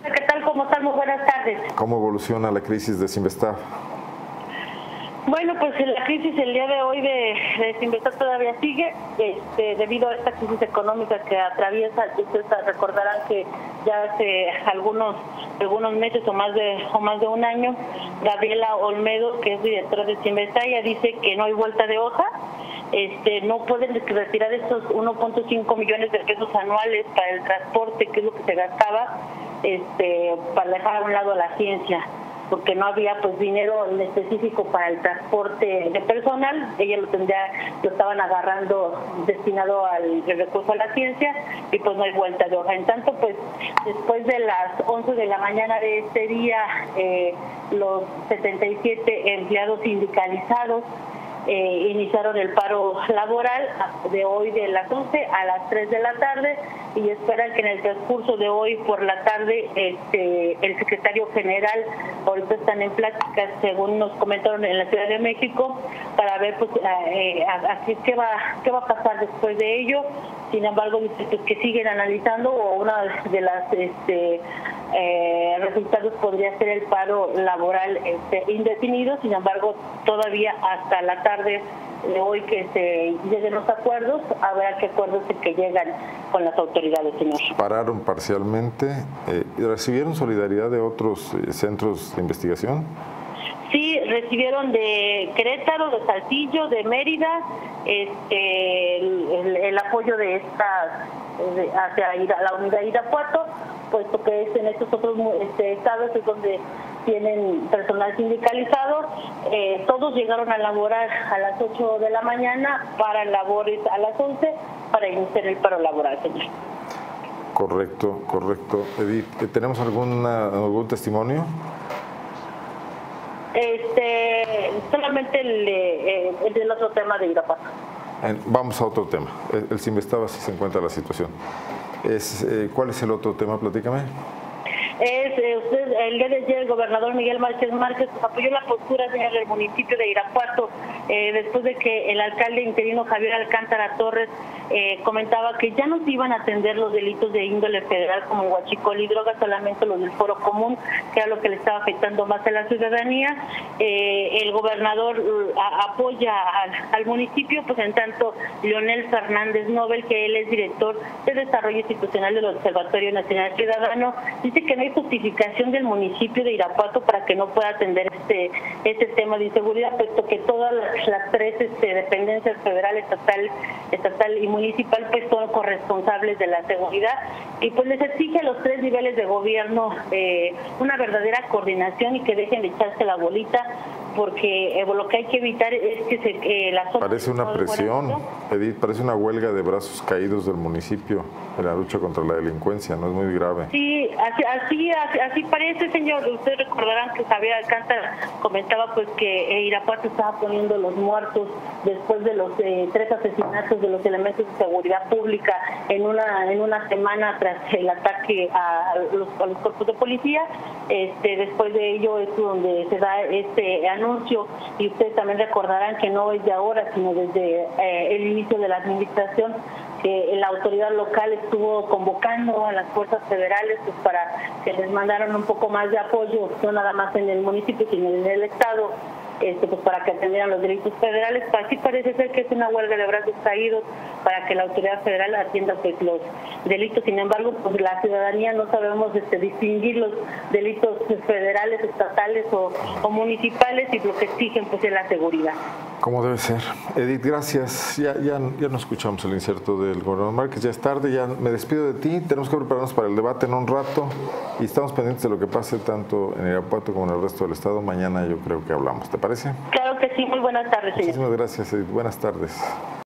¿Qué tal? ¿Cómo están? Muy buenas tardes. ¿Cómo evoluciona la crisis de Cinvestav? Bueno, pues la crisis el día de hoy de Cinvestav todavía sigue, debido a esta crisis económica que atraviesa. Ustedes recordarán que ya hace algunos meses o más de un año, Gabriela Olmedo, que es directora de Cinvestav, ya dice que no hay vuelta de hoja. No pueden retirar estos 1.5 millones de pesos anuales para el transporte, que es lo que se gastaba, para dejar a un lado la ciencia, porque no había pues dinero en específico para el transporte de personal. Ella lo estaban agarrando destinado al recurso a la ciencia, y pues no hay vuelta de hoja. En tanto, pues después de las 11 de la mañana de este día, los 77 empleados sindicalizados iniciaron el paro laboral de hoy de las 11 a las 3 de la tarde, y esperan que en el transcurso de hoy por la tarde el secretario general, ahorita están en pláticas, según nos comentaron, en la Ciudad de México, para ver pues qué va a pasar después de ello. Sin embargo, dice que siguen analizando, o una de las resultados podría ser el paro laboral indefinido. Sin embargo, todavía hasta la tarde de hoy que se lleguen los acuerdos, habrá qué acuerdos que llegan con las autoridades, señor. Pararon parcialmente. ¿Recibieron solidaridad de otros centros de investigación? Sí, recibieron de Querétaro, de Saltillo, de Mérida, el apoyo de hacia la unidad de Irapuato, puesto que es en estos otros estados es donde tienen personal sindicalizado. Todos llegaron a laborar a las 8 de la mañana, para labores a las 11, para iniciar el paro laboral, señor. Correcto. Edith, ¿tenemos algún testimonio? Solamente el del otro tema de Irapuato. Vamos a otro tema. El Cinvestav, así se encuentra la situación. ¿Cuál es el otro tema? Platícame. El día de ayer el gobernador Miguel Márquez apoyó la postura, señor, del municipio de Irapuato, después de que el alcalde interino Javier Alcántara Torres comentaba que ya no se iban a atender los delitos de índole federal como huachicol y drogas, solamente los del foro común, que era lo que le estaba afectando más a la ciudadanía. El gobernador apoya al municipio, pues en tanto Leonel Fernández Nobel, que él es director de Desarrollo Institucional del Observatorio Nacional Ciudadano, dice que no hay justificación del municipio de Irapuato para que no pueda atender este tema de inseguridad, puesto que todas las tres dependencias federal, estatal y municipal pues son corresponsables de la seguridad, y pues les exige a los tres niveles de gobierno una verdadera coordinación y que dejen de echarse la bolita, porque lo que hay que evitar es que las zonas... Parece una presión, Edith, parece una huelga de brazos caídos del municipio en la lucha contra la delincuencia, ¿no es muy grave? Sí, así parece, señor. Ustedes recordarán que Javier Alcántara comentaba pues que Irapuato estaba poniendo los muertos después de los 3 asesinatos de los elementos de seguridad pública en una semana tras el ataque a los cuerpos de policía. Después de ello es donde se da este anuncio, y ustedes también recordarán que no es de ahora, sino desde el inicio de la administración, que la autoridad local estuvo convocando a las fuerzas federales pues, para que les mandaran un poco más de apoyo, no nada más en el municipio, sino en el estado, pues para que atendieran los delitos federales. Así parece ser que es una huelga de brazos caídos para que la autoridad federal atienda pues los delitos. Sin embargo, pues la ciudadanía no sabemos distinguir los delitos federales, estatales o municipales, y lo que exigen pues es la seguridad. Como debe ser. Edith, gracias. Ya no escuchamos el inserto del gobernador Márquez, ya es tarde, ya me despido de ti. Tenemos que prepararnos para el debate en un rato y estamos pendientes de lo que pase tanto en Irapuato como en el resto del estado. Mañana yo creo que hablamos, ¿te parece? Claro que sí, muy buenas tardes, señor. Muchísimas gracias, Edith. Buenas tardes.